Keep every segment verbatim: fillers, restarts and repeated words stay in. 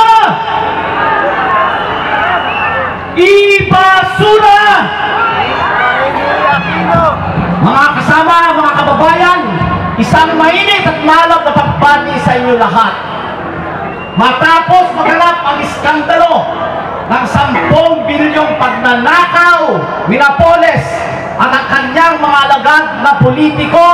Ibasura! Ibasura! Mga kasama, mga kababayan, isang mainit at malab na pagbati sa inyo lahat. Matapos maganap ang iskandalo ng sampung bilyong pagnanakaw ni Napoles at ang kanyang mga alagad na politiko,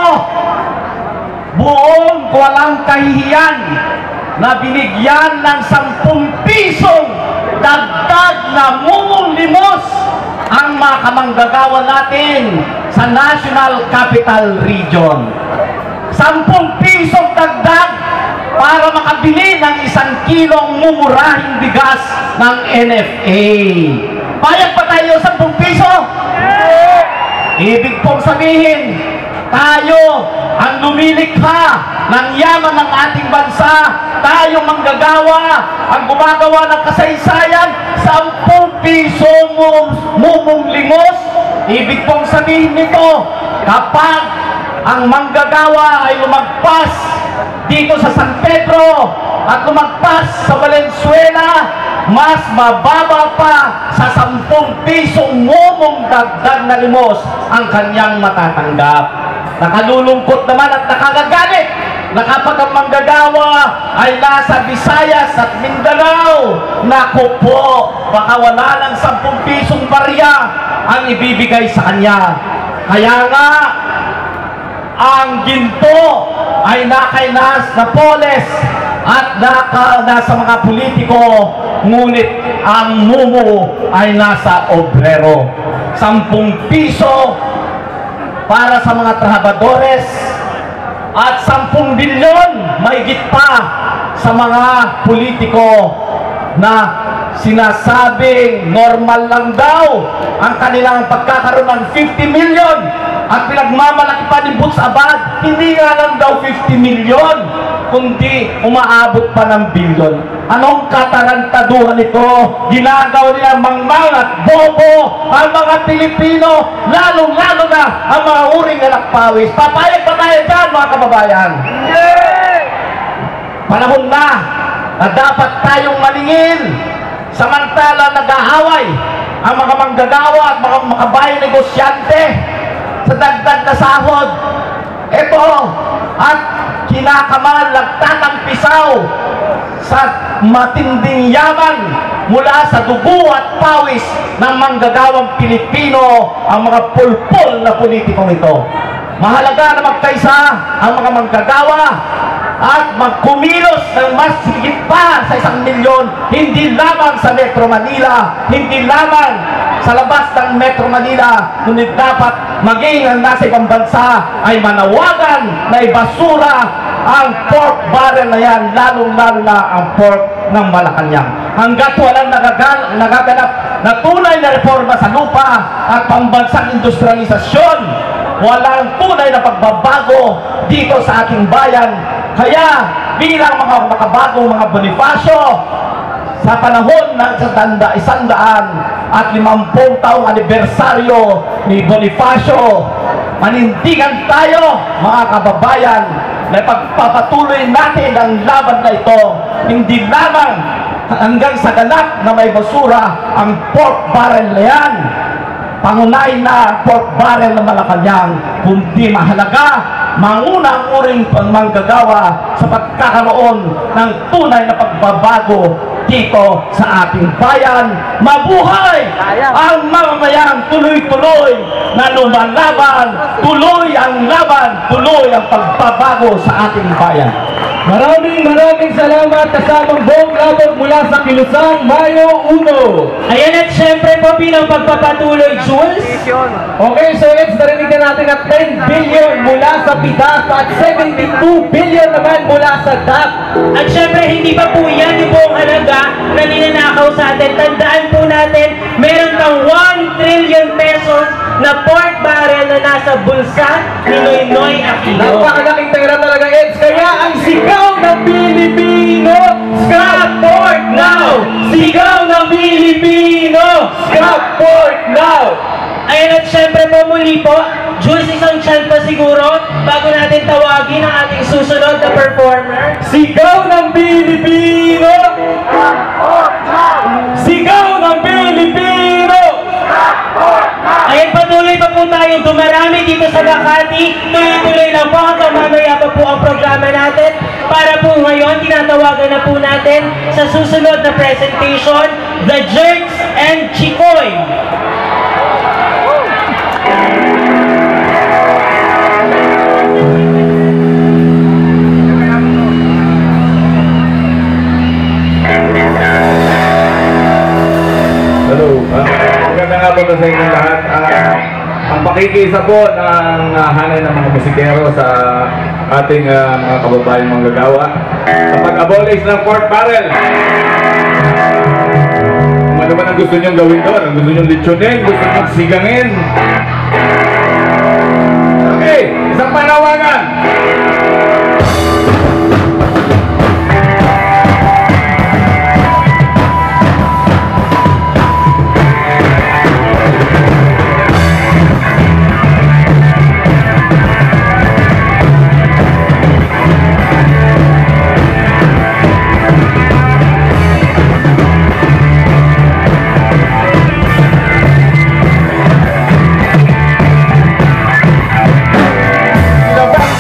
buong walang kahihiyan na binigyan ng sampung pisong dagdag na mumong limos ang mga kamanggagawa natin sa National Capital Region. Sampung pisong dagdag para makabili ng isang kilong mumurahing bigas ng N F A. Payag pa tayo sampung piso? Ibig pong sabihin, tayo ang lumilikha ng yaman ng ating bansa, tayo manggagawa, ang gumagawa ng kasaysayan, sampung piso mumong limos. Ibig pong sabihin nito, kapag ang manggagawa ay lumagpas dito sa San Pedro at lumagpas sa Valenzuela, mas mababa pa sa sampung pisong mumong dagdag na limos ang kanyang matatanggap. Nakalulungkot naman at nakagagalit na kapag ang manggagawa ay nasa Visayas at Mindanao, naku po, baka wala ng sampung pisong barya ang ibibigay sa kanya. Kaya nga, ang ginto ay nakay Nas Napoles at naka, nasa mga politiko, ngunit ang mumu ay nasa obrero. Sampung piso para sa mga trabadores at sampung bilyon mahigit pa sa mga politiko na sinasabing normal lang daw ang kanilang pagkakaroon ng fifty million at pinagmamalaki pa ni Boots Abad. Hindi nga lang daw fifty million, kundi umaabot pa ng bilyon. Anong katarantaduhan ito? Ginagawa nila mangmang at bobo ang mga Pilipino, lalong-lalo na ang mga uring anak pawis. Papayag pa tayo dyan, mga kababayan. Panahon na na dapat tayong maningil, samantala nag-aaway ang mga manggagawa at mga makabayang negosyante sa dagdag na sahod. Ito, at kinakamal, nagtatampisaw sa matinding yaman mula sa dugo at pawis ng manggagawang Pilipino ang mga pulpul na politikong ito. Mahalaga na magkaisa ang mga manggagawa at magkumilos ng mas higit pa sa isang milyon, hindi lamang sa Metro Manila, hindi lamang sa labas ng Metro Manila, ngunit dapat maging ang nasa ibang bansa ay manawagan na ibasura ang pork barrel na yan, lalong-lalo na ang pork ng Malacanang. Hanggat walang nagagal, nagaganap na tunay na reforma sa lupa at pambansang industrialisasyon, walang tunay na pagbabago dito sa ating bayan. Kaya bilang mga makabagong mga Bonifacio, sa panahon ng isang daan at limampung taong anibersaryo ni Bonifacio, manindigan tayo, mga kababayan, na pagpapatuloy natin ang laban na ito, hindi lamang hanggang sa ganap na may basura ang pork barrel na yan, pangunay na pork barrel ng Malacanang, kundi mahalaga manguna ang uring pangmanggagawa sa pagkakaroon ng tunay na pagbabago dito sa ating bayan. Mabuhay ang mamamayang tuloy-tuloy na lumalaban, tuloy ang laban, tuloy ang pagbabago sa ating bayan. Maraming maraming salamat kasamang buong labog mula sa Kilusang, Mayo uno. Ayan, at syempre po bilang pagpapatuloy, Jules. Okay, so it's narinig na natin at ten billion mula sa P I D A F at seventy-two billion naman mula sa D A P. At syempre, hindi pa po yan yung buong halaga na ninanakaw sa atin. Tandaan po natin, meron ng one trillion pesos na pork barrel na nasa bulsa ni Noynoy Aquino. Napakalaking pera talaga, Eds. Kaya ang sigaw ng Pilipino, scrap pork now! Sigaw ng Pilipino, scrap pork now! Ayan, at syempre po muli po, Jules, isang chant pa siguro bago natin tawagin ang ating susunod na performer. Sigaw ng Pilipino! sa Makati. Tuloy-tuloy lang po hanggang mamaya pa po ang programa natin. Para po ngayon, tinatawagan na po natin sa susunod na presentation, The Jerks and Chikoy. Hello, uh, maganda nga po sa inyong lahat. Uh, ang pakikisa po ng uh, hanay ng mga musikero sa ating uh, mga kababayang manggagawa sa pag-abolish ng pork barrel. Kung ano man ang gusto nyong gawin doon, ang gusto nyong litsunin, gusto nyong sigangin. Okay, isang panawagan. November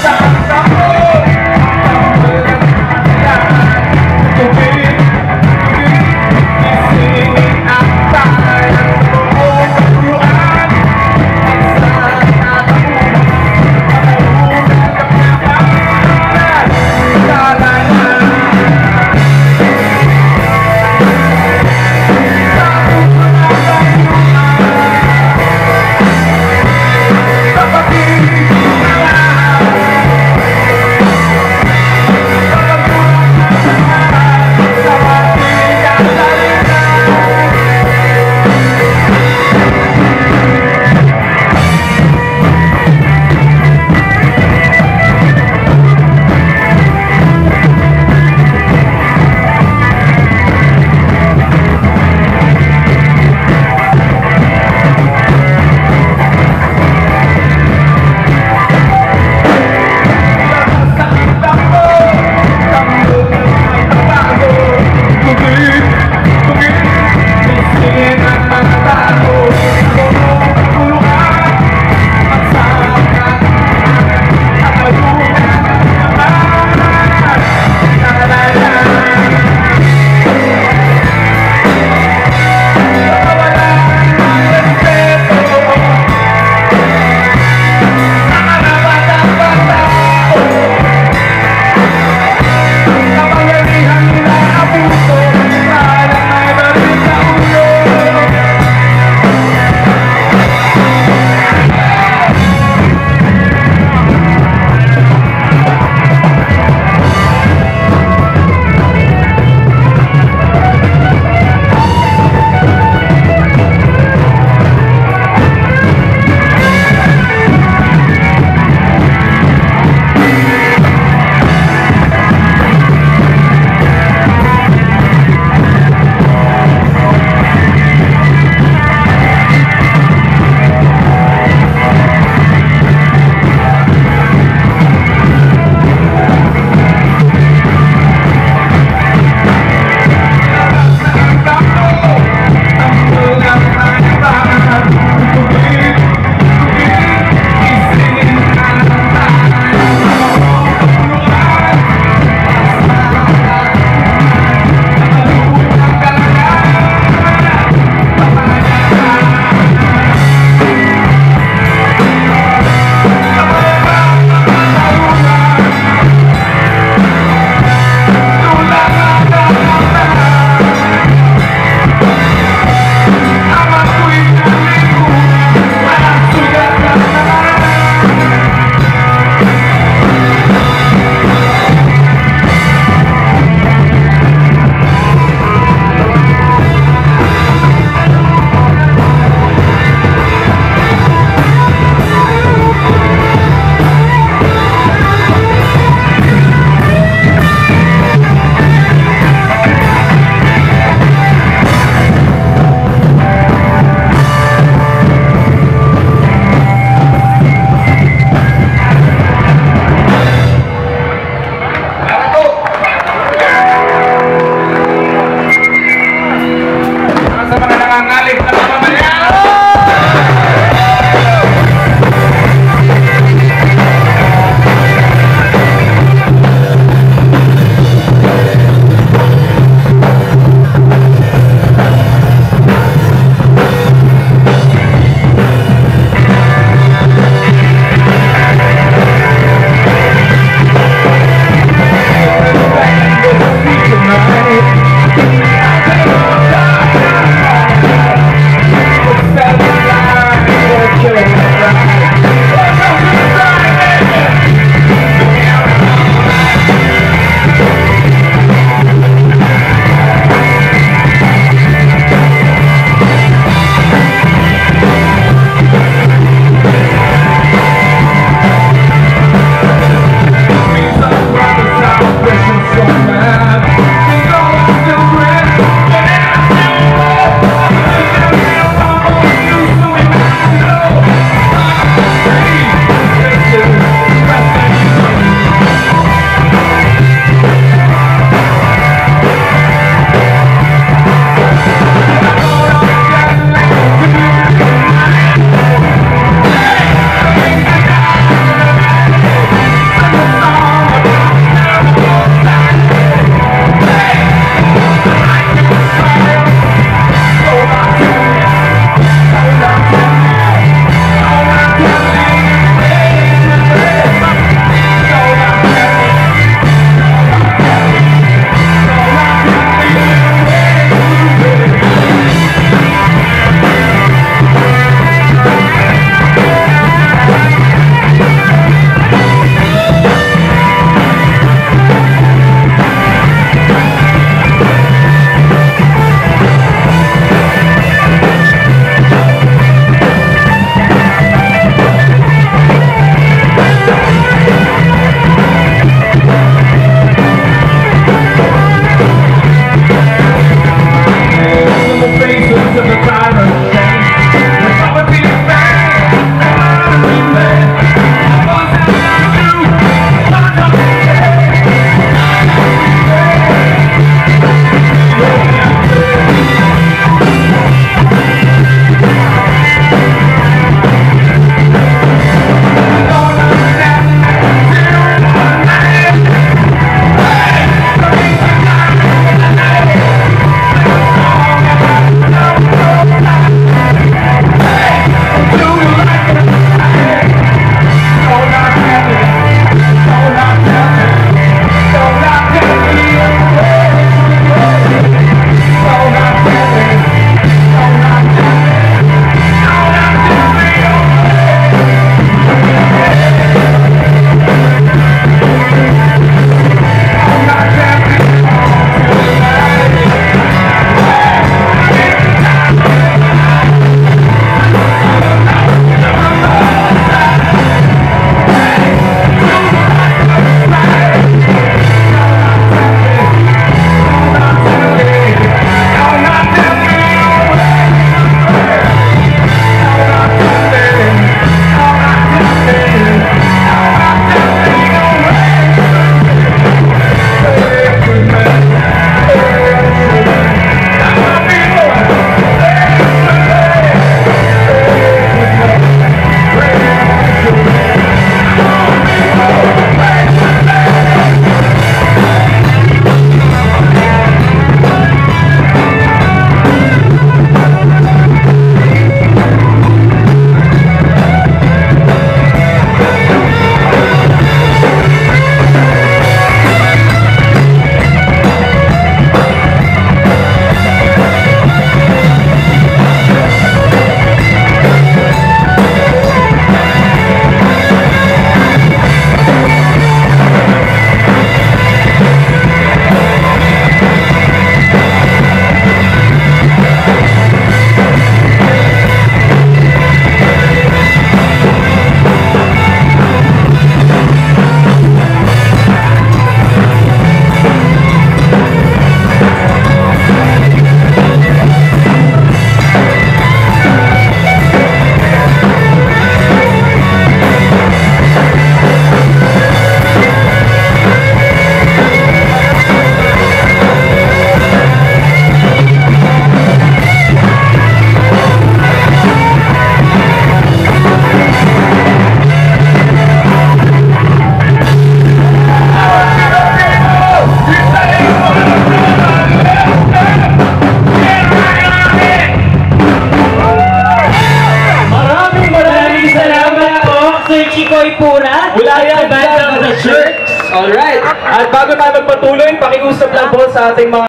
may pura. Wala It's yan the band dyan of the sa church. Alright. At bago tayo magpatuloy, pakiusap lang po sa ating mga